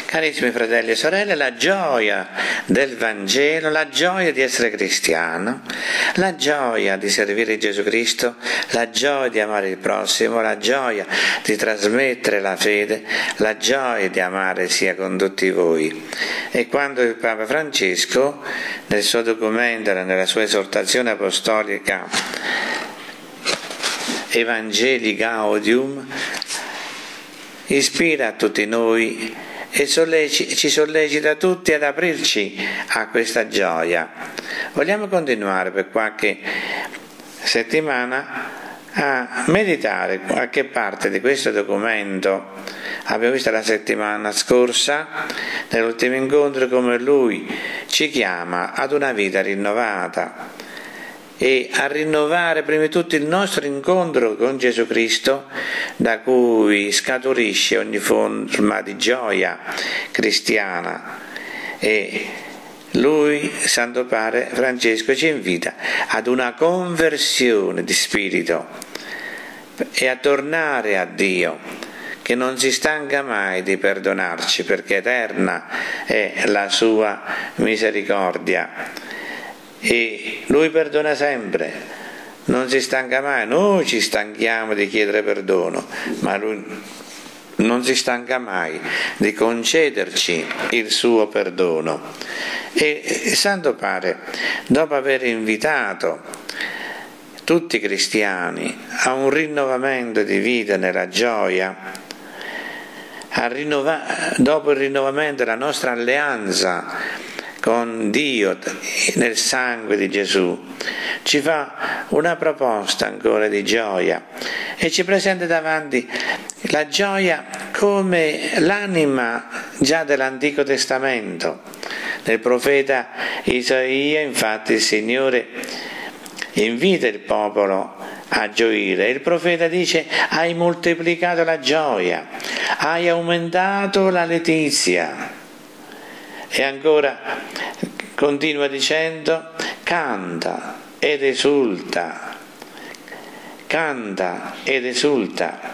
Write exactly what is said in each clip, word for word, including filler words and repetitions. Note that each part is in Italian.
Carissimi fratelli e sorelle, la gioia del Vangelo, la gioia di essere cristiano, la gioia di servire Gesù Cristo, la gioia di amare il prossimo, la gioia di trasmettere la fede, la gioia di amare sia con tutti voi. E quando il Papa Francesco, nel suo documento, nella sua esortazione apostolica Evangelii Gaudium, ispira a tutti noi e solleci, ci sollecita tutti ad aprirci a questa gioia. Vogliamo continuare per qualche settimana a meditare qualche parte di questo documento. Abbiamo visto la settimana scorsa, nell'ultimo incontro, come lui ci chiama ad una vita rinnovata e a rinnovare prima di tutto il nostro incontro con Gesù Cristo, da cui scaturisce ogni forma di gioia cristiana. E lui, Santo Padre Francesco, ci invita ad una conversione di spirito e a tornare a Dio, che non si stanca mai di perdonarci, perché eterna è la sua misericordia. E lui perdona sempre, non si stanca mai. Noi ci stanchiamo di chiedere perdono, ma lui non si stanca mai di concederci il suo perdono. E Santo Padre, dopo aver invitato tutti i cristiani a un rinnovamento di vita nella gioia, a rinnova- dopo il rinnovamento della nostra alleanza con Dio nel sangue di Gesù, ci fa una proposta ancora di gioia e ci presenta davanti la gioia come l'anima già dell'Antico Testamento. Nel profeta Isaia, infatti, il Signore invita il popolo a gioire. Il profeta dice: hai moltiplicato la gioia, hai aumentato la letizia. E ancora continua dicendo: canta ed esulta, canta ed esulta.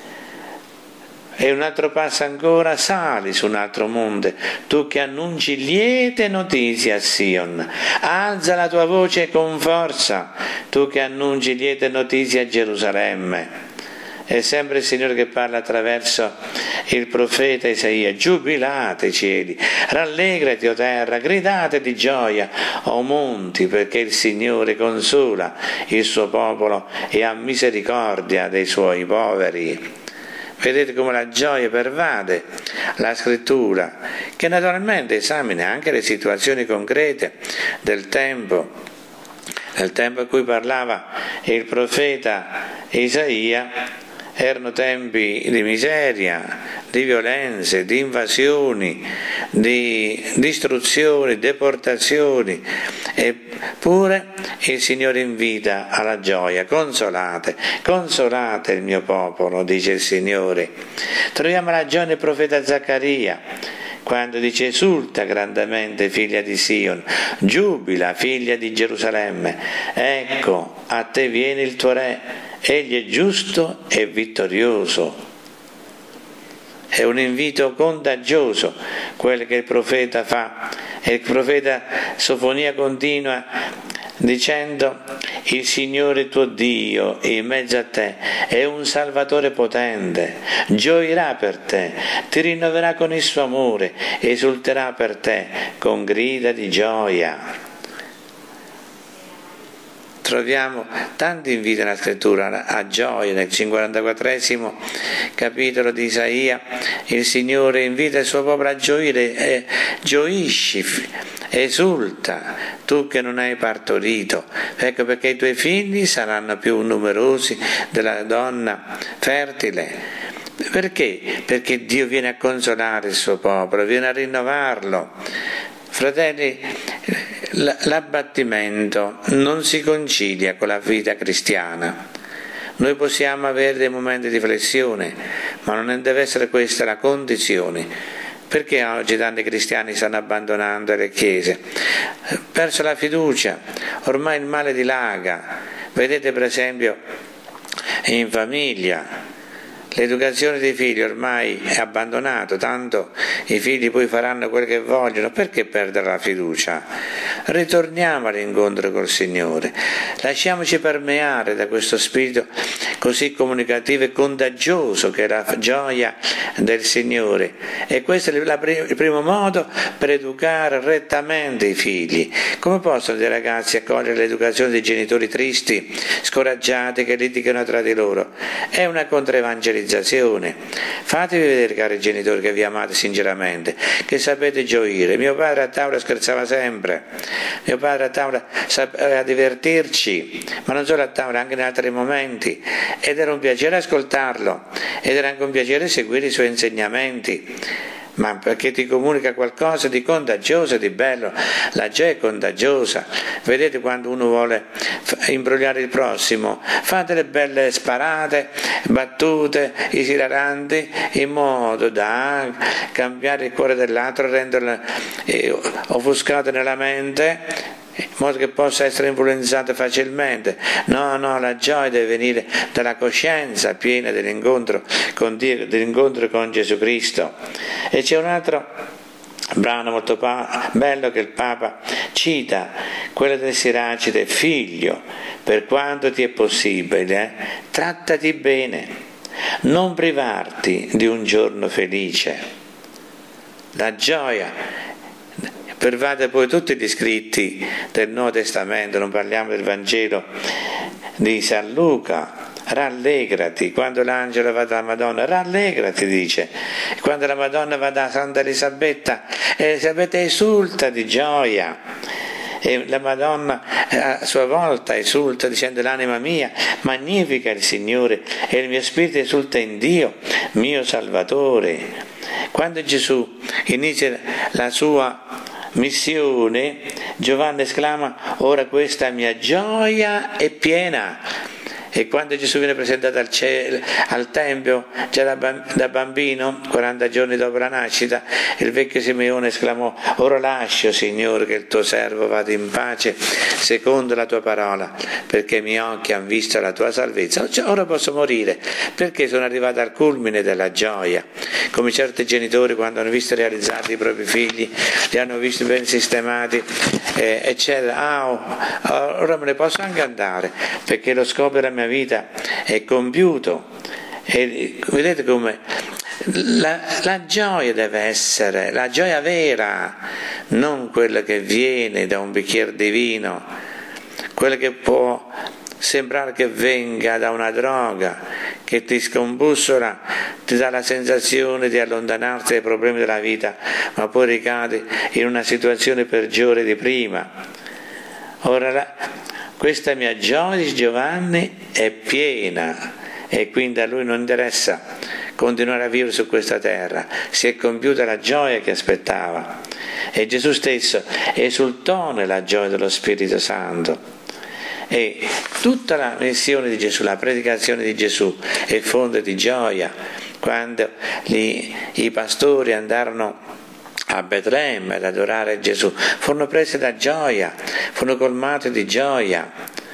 E un altro passo ancora: sali su un altro monte, tu che annunci liete notizie a Sion, alza la tua voce con forza, tu che annunci liete notizie a Gerusalemme. È sempre il Signore che parla attraverso il profeta Isaia: giubilate cieli, rallegrati o terra, gridate di gioia o monti, perché il Signore consola il suo popolo e ha misericordia dei suoi poveri. Vedete come la gioia pervade la scrittura, che naturalmente esamina anche le situazioni concrete del tempo, nel tempo a cui parlava il profeta Isaia. Erano tempi di miseria, di violenze, di invasioni, di distruzioni, deportazioni, eppure il Signore invita alla gioia. Consolate, consolate il mio popolo, dice il Signore. Troviamo la gioia nel profeta Zaccaria, quando dice: esulta grandemente figlia di Sion, giubila figlia di Gerusalemme, ecco a te viene il tuo re, egli è giusto e vittorioso. È un invito contagioso quello che il profeta fa, e il profeta Sofonia continua dicendo: il Signore tuo Dio in mezzo a te è un Salvatore potente, gioirà per te, ti rinnoverà con il suo amore, esulterà per te con grida di gioia. Troviamo tanti inviti nella scrittura a gioia. Nel cinquantaquattresimo capitolo di Isaia il Signore invita il suo popolo a gioire, e gioisci, esulta tu che non hai partorito, ecco perché i tuoi figli saranno più numerosi della donna fertile. Perché? Perché Dio viene a consolare il suo popolo, viene a rinnovarlo. Fratelli, l'abbattimento non si concilia con la vita cristiana. Noi possiamo avere dei momenti di flessione, ma non deve essere questa la condizione. Perché oggi tanti cristiani stanno abbandonando le chiese? Perso la fiducia, ormai il male dilaga. Vedete per esempio in famiglia, L'educazione dei figli ormai è abbandonata, tanto i figli poi faranno quel che vogliono, perché perdere la fiducia? Ritorniamo all'incontro col Signore, lasciamoci permeare da questo spirito così comunicativo e contagioso che è la gioia del Signore, e questo è il primo modo per educare rettamente i figli. Come possono dei ragazzi accogliere l'educazione dei genitori tristi, scoraggiati, che litigano tra di loro? È una controevangelizzazione. Fatevi vedere, cari genitori, che vi amate sinceramente, che sapete gioire. Mio padre a tavola scherzava sempre, mio padre a tavola sapeva divertirci, ma non solo a tavola, anche in altri momenti, ed era un piacere ascoltarlo, ed era anche un piacere seguire i suoi insegnamenti, ma perché ti comunica qualcosa di contagioso e di bello. La gioia è contagiosa. Vedete, quando uno vuole imbrogliare il prossimo, fa delle belle sparate, battute, esilaranti, in modo da cambiare il cuore dell'altro, renderlo eh, offuscato nella mente, in modo che possa essere influenzato facilmente. No, no, la gioia deve venire dalla coscienza piena dell'incontro con Dio, dell'incontro con Gesù Cristo. E c'è un altro brano molto bello che il Papa cita, quello del Siracide: figlio, per quanto ti è possibile, trattati bene, non privarti di un giorno felice. La gioia pervade poi tutti gli scritti del Nuovo Testamento, non parliamo del Vangelo di San Luca. Rallegrati, quando l'angelo va dalla Madonna, rallegrati, dice. Quando la Madonna va da Santa Elisabetta, Elisabetta esulta di gioia, e la Madonna a sua volta esulta dicendo: l'anima mia magnifica il Signore e il mio spirito esulta in Dio mio Salvatore. Quando Gesù inizia la sua missione, Giovanni esclama: ora questa mia gioia è piena. E quando Gesù viene presentato al, cielo, al Tempio, già da, da bambino, quaranta giorni dopo la nascita, il vecchio Simeone esclamò: ora lascio, Signore, che il tuo servo vada in pace secondo la tua parola, perché i miei occhi hanno visto la tua salvezza. Ora posso morire, perché sono arrivato al culmine della gioia. Come certi genitori, quando hanno visto realizzati i propri figli, li hanno visti ben sistemati, eh, eccetera, ah, oh, ora me ne posso anche andare, perché lo scopo della mia vita è compiuto. E vedete come la, la gioia deve essere la gioia vera, non quella che viene da un bicchiere di vino, quella che può sembrare che venga da una droga, che ti scombussola, ti dà la sensazione di allontanarti dai problemi della vita, ma poi ricadi in una situazione peggiore di prima. Ora la, questa mia gioia, dice Giovanni, è piena, e quindi a lui non interessa continuare a vivere su questa terra, si è compiuta la gioia che aspettava, e Gesù stesso esultò nella gioia dello Spirito Santo. E tutta la missione di Gesù, la predicazione di Gesù è fonte di gioia. Quando gli, i pastori andarono a Betlemme ad adorare Gesù, furono presi da gioia, furono colmati di gioia,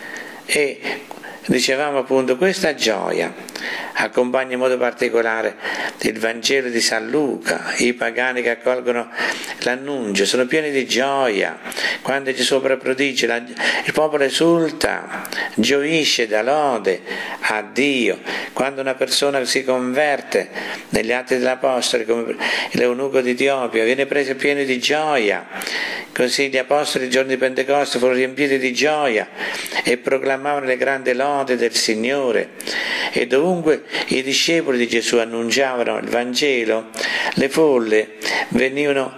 e dicevamo appunto questa gioia accompagna in modo particolare il Vangelo di San Luca. I pagani che accolgono l'annuncio sono pieni di gioia. Quando Gesù opera prodigi, il popolo esulta, gioisce da lode a Dio. Quando una persona si converte negli Atti degli Apostoli, come l'eunuco di Etiopia, viene preso pieno di gioia. Così gli Apostoli il giorno di Pentecoste furono riempiti di gioia e proclamavano le grandi lodi del Signore. E dovunque i discepoli di Gesù annunciavano il Vangelo, le folle venivano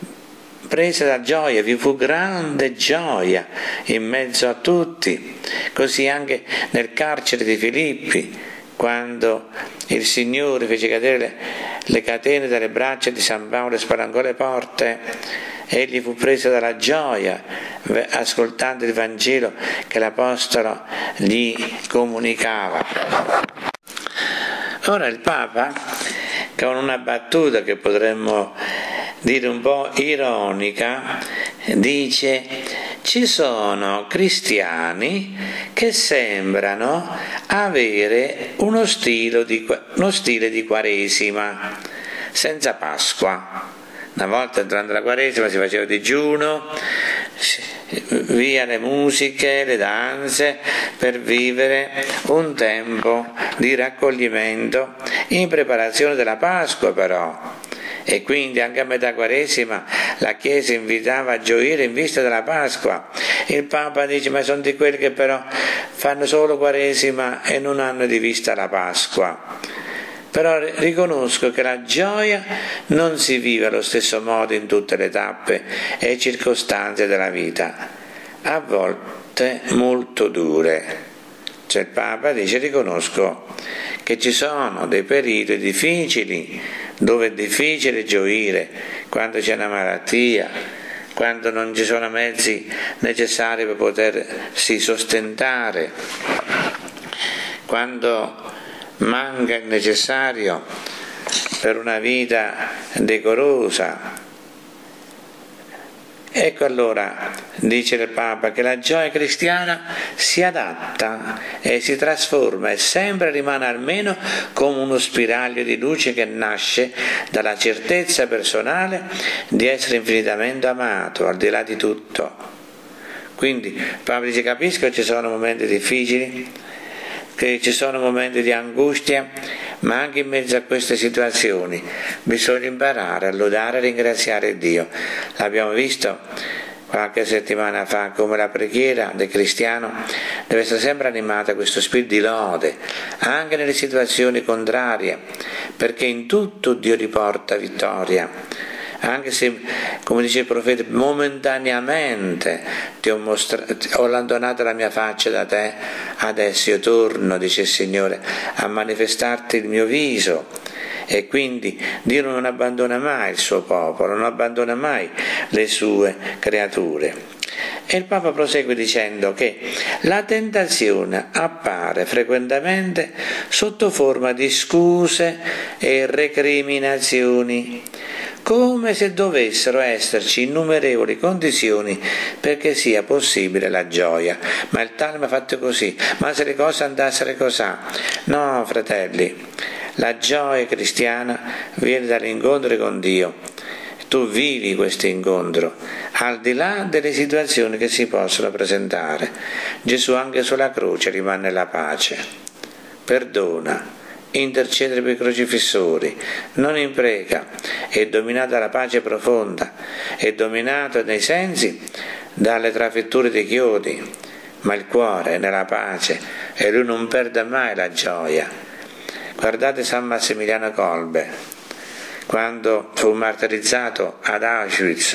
prese da gioia, vi fu grande gioia in mezzo a tutti. Così anche nel carcere di Filippi, quando il Signore fece cadere le, le catene dalle braccia di San Paolo e spalancò le porte, egli fu preso dalla gioia ascoltando il Vangelo che l'Apostolo gli comunicava. Ora il Papa, con una battuta che potremmo dire un po' ironica, dice ci sono cristiani che sembrano avere uno stile di, uno stile di Quaresima, senza Pasqua. Una volta entrando la Quaresima si faceva digiuno, via le musiche, le danze, per vivere un tempo di raccoglimento in preparazione della Pasqua però. E quindi anche a metà Quaresima la Chiesa invitava a gioire in vista della Pasqua. Il Papa dice: ma sono di quelli che però fanno solo Quaresima e non hanno di vista la Pasqua. Però riconosco che la gioia non si vive allo stesso modo in tutte le tappe e circostanze della vita, a volte molto dure. Cioè il Papa dice: riconosco che ci sono dei periodi difficili dove è difficile gioire, quando c'è una malattia, quando non ci sono mezzi necessari per potersi sostentare, quando manca il necessario per una vita decorosa. Ecco allora, dice il Papa, che la gioia cristiana si adatta e si trasforma e sempre rimane almeno come uno spiraglio di luce che nasce dalla certezza personale di essere infinitamente amato, al di là di tutto. Quindi il Papa dice: capisco che ci sono momenti difficili, che ci sono momenti di angustia, ma anche in mezzo a queste situazioni bisogna imparare a lodare e ringraziare Dio. L'abbiamo visto qualche settimana fa come la preghiera del cristiano deve essere sempre animata da questo spirito di lode, anche nelle situazioni contrarie, perché in tutto Dio riporta vittoria. Anche se, come dice il profeta, momentaneamente ti ho, mostrato, ho allontanato la mia faccia da te, adesso io torno, dice il Signore, a manifestarti il mio viso. E quindi Dio non abbandona mai il suo popolo, non abbandona mai le sue creature. E il Papa prosegue dicendo che la tentazione appare frequentemente sotto forma di scuse e recriminazioni, come se dovessero esserci innumerevoli condizioni perché sia possibile la gioia. Ma il tale mi ha fatto così, ma se le cose andassero così. No, fratelli, la gioia cristiana viene dall'incontro con Dio. Tu vivi questo incontro, al di là delle situazioni che si possono presentare. Gesù anche sulla croce rimane la pace, perdona, intercede per i crocifissori, non impreca, è dominato dalla pace profonda, è dominato nei sensi dalle trafitture dei chiodi, ma il cuore è nella pace e lui non perde mai la gioia. Guardate San Massimiliano Kolbe, quando fu martirizzato ad Auschwitz,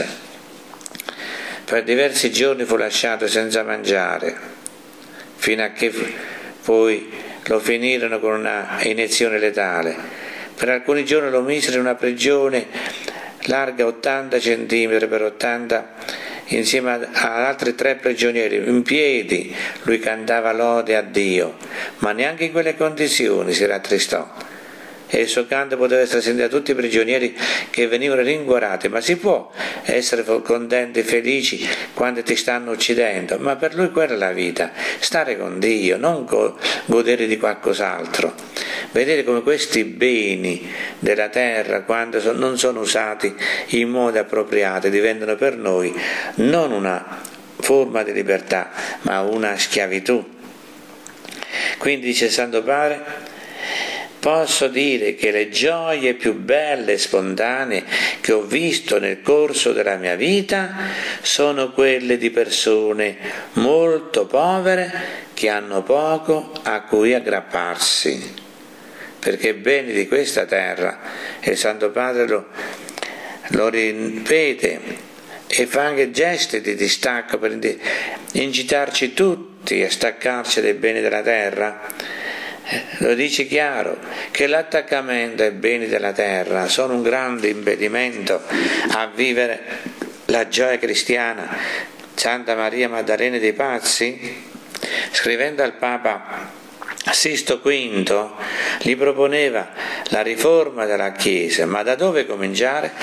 per diversi giorni fu lasciato senza mangiare, fino a che poi lo finirono con una iniezione letale. Per alcuni giorni lo misero in una prigione larga ottanta centimetri per ottanta, insieme ad altri tre prigionieri, in piedi. Lui cantava lode a Dio, ma neanche in quelle condizioni si rattristò. E il suo canto poteva essere sentito da tutti i prigionieri che venivano rincuorati. Ma si può essere contenti e felici quando ti stanno uccidendo? Ma per lui quella è la vita, stare con Dio, non go- godere di qualcos'altro. Vedete come questi beni della terra, quando so- non sono usati in modo appropriato, diventano per noi non una forma di libertà, ma una schiavitù. Quindi dice Santo Padre: posso dire che le gioie più belle e spontanee che ho visto nel corso della mia vita sono quelle di persone molto povere che hanno poco a cui aggrapparsi, perché i beni di questa terra, e il Santo Padre lo, lo ripete e fa anche gesti di distacco per incitarci tutti a staccarci dai beni della terra. Lo dice chiaro che l'attaccamento ai beni della terra sono un grande impedimento a vivere la gioia cristiana. Santa Maria Maddalena dei Pazzi, scrivendo al Papa Sisto quinto, gli proponeva la riforma della Chiesa, ma da dove cominciare?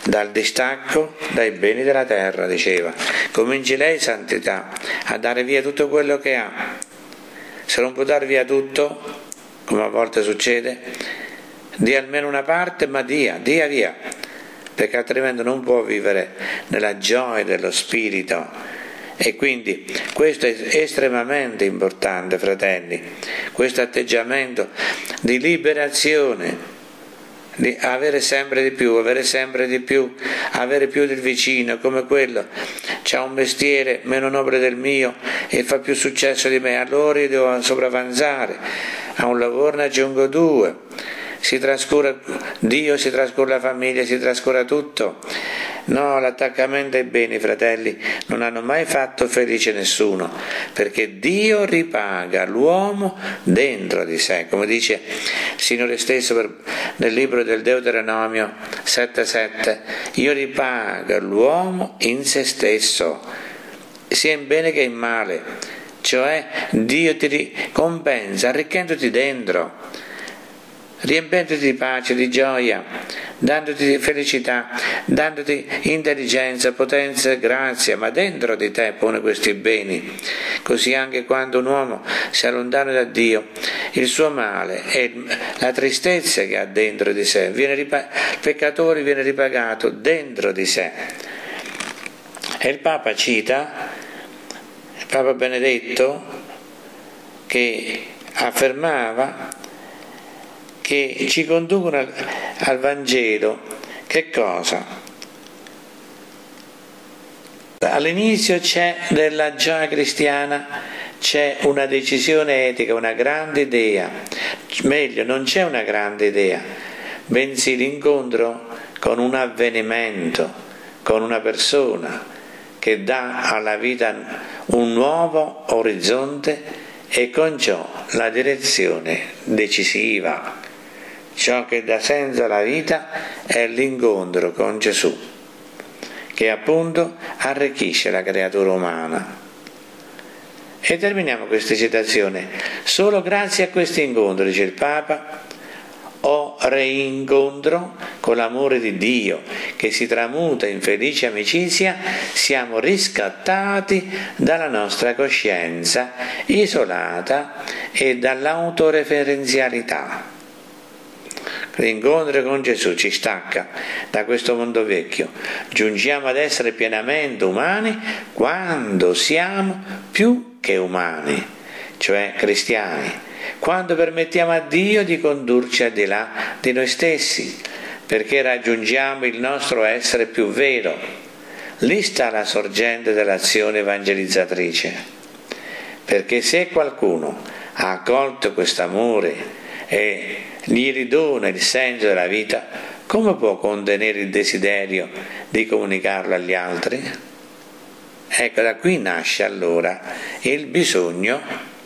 dal distacco dai beni della terra, diceva. Cominci lei, santità, a dare via tutto quello che ha. Se non può dar via tutto, come a volte succede, dia almeno una parte, ma dia, dia via, perché altrimenti non può vivere nella gioia dello spirito. E quindi questo è estremamente importante, fratelli, questo atteggiamento di liberazione, di avere sempre di più, avere sempre di più, avere più del vicino, come quello c'ha un mestiere meno nobile del mio e fa più successo di me, allora io devo sopravanzare, a un lavoro ne aggiungo due, si trascura Dio, si trascura la famiglia, si trascura tutto. No, l'attaccamento ai beni, fratelli, non hanno mai fatto felice nessuno, perché Dio ripaga l'uomo dentro di sé, come dice il Signore stesso per, nel libro del Deuteronomio sette sette, io ripago l'uomo in se stesso, sia in bene che in male, cioè Dio ti ricompensa arricchendoti dentro, riempendoti di pace, di gioia, dandoti felicità, dandoti intelligenza, potenza e grazia, ma dentro di te pone questi beni. Così anche quando un uomo si allontana da Dio, il suo male e la tristezza che ha dentro di sé, viene ripa- il peccatore viene ripagato dentro di sé. E il Papa cita, il Papa Benedetto, che affermava che ci conducono al, al Vangelo, che cosa? All'inizio c'è della gioia cristiana, c'è una decisione etica, una grande idea, meglio non c'è una grande idea, bensì l'incontro con un avvenimento, con una persona che dà alla vita un nuovo orizzonte e con ciò la direzione decisiva. Ciò che dà senso alla vita è l'incontro con Gesù, che appunto arricchisce la creatura umana. E terminiamo questa citazione. Solo grazie a questo incontro, dice il Papa, o reincontro con l'amore di Dio, che si tramuta in felice amicizia, siamo riscattati dalla nostra coscienza isolata e dall'autoreferenzialità. L'incontro con Gesù ci stacca da questo mondo vecchio, giungiamo ad essere pienamente umani quando siamo più che umani, cioè cristiani, quando permettiamo a Dio di condurci al di là di noi stessi, perché raggiungiamo il nostro essere più vero. Lì sta la sorgente dell'azione evangelizzatrice, perché se qualcuno ha accolto questo amore e gli ridona il senso della vita, come può contenere il desiderio di comunicarlo agli altri? Ecco, da qui nasce allora il bisogno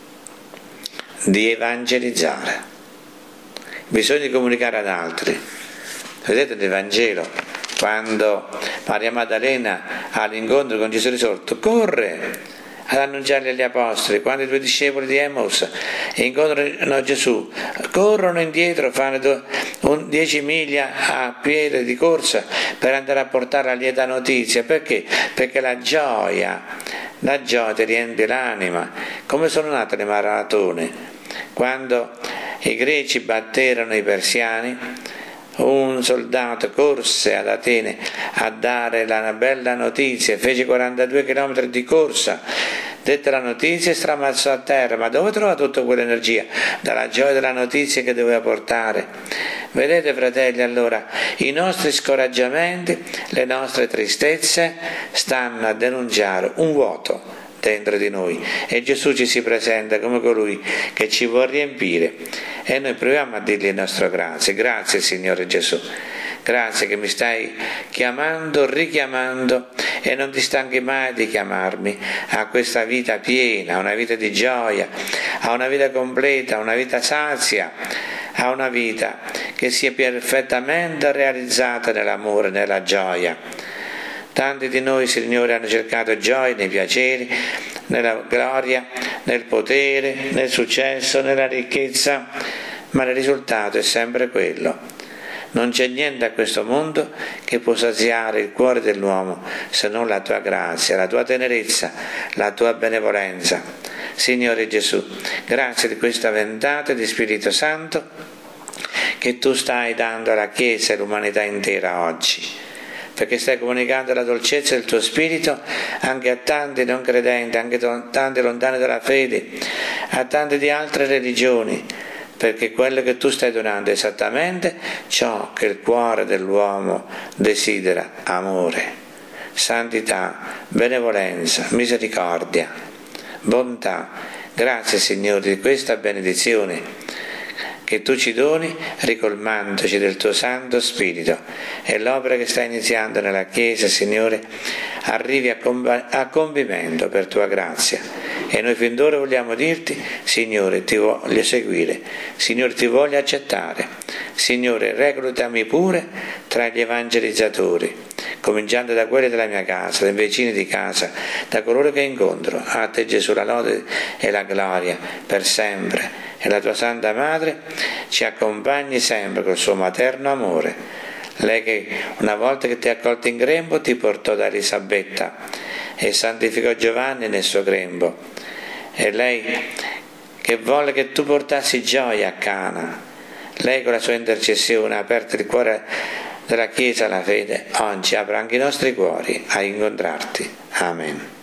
di evangelizzare, il bisogno di comunicare ad altri. Vedete nel Vangelo, quando Maria Maddalena ha l'incontro con Gesù risorto, corre ad annunciargli agli apostoli, quando i due discepoli di Emmaus incontrano Gesù, corrono indietro, fanno dieci miglia a piedi di corsa per andare a portare la lieta notizia. Perché? Perché la gioia, la gioia ti riempie l'anima. Come sono nate le maratone? Quando i greci batterono i persiani, un soldato corse ad Atene a dare la bella notizia, fece quarantadue chilometri di corsa, dette la notizia e stramazzò a terra. Ma dove trova tutta quell'energia? Dalla gioia della notizia che doveva portare. Vedete, fratelli, allora i nostri scoraggiamenti, le nostre tristezze stanno a denunciare un vuoto dentro di noi, e Gesù ci si presenta come colui che ci vuol riempire, e noi proviamo a dirgli il nostro grazie. Grazie Signore Gesù, grazie che mi stai chiamando, richiamando, e non ti stanchi mai di chiamarmi a questa vita piena, a una vita di gioia, a una vita completa, a una vita sazia, a una vita che sia perfettamente realizzata nell'amore, nella gioia. Tanti di noi, Signore, hanno cercato gioia nei piaceri, nella gloria, nel potere, nel successo, nella ricchezza, ma il risultato è sempre quello. Non c'è niente a questo mondo che può saziare il cuore dell'uomo se non la tua grazia, la tua tenerezza, la tua benevolenza. Signore Gesù, grazie di questa ventata di Spirito Santo che tu stai dando alla Chiesa e all'umanità intera oggi, perché stai comunicando la dolcezza del tuo Spirito anche a tanti non credenti, anche a tanti lontani dalla fede, a tanti di altre religioni, perché quello che tu stai donando è esattamente ciò che il cuore dell'uomo desidera: amore, santità, benevolenza, misericordia, bontà. Grazie Signore di questa benedizione che tu ci doni ricolmandoci del tuo Santo Spirito, e l'opera che stai iniziando nella Chiesa, Signore, arrivi a, comb- a compimento per tua grazia. E noi fin d'ora vogliamo dirti: Signore, ti voglio seguire, Signore, ti voglio accettare, Signore, reclutami pure tra gli evangelizzatori, cominciando da quelli della mia casa, dai vicini di casa, da coloro che incontro. A te Gesù la lode e la gloria per sempre, e la tua Santa Madre ci accompagni sempre col suo materno amore. Lei che una volta che ti ha accolto in grembo ti portò da Elisabetta e santificò Giovanni nel suo grembo, e lei che volle che tu portassi gioia a Cana, lei con la sua intercessione ha aperto il cuore della Chiesa alla fede, oggi apre anche i nostri cuori a incontrarti. Amen.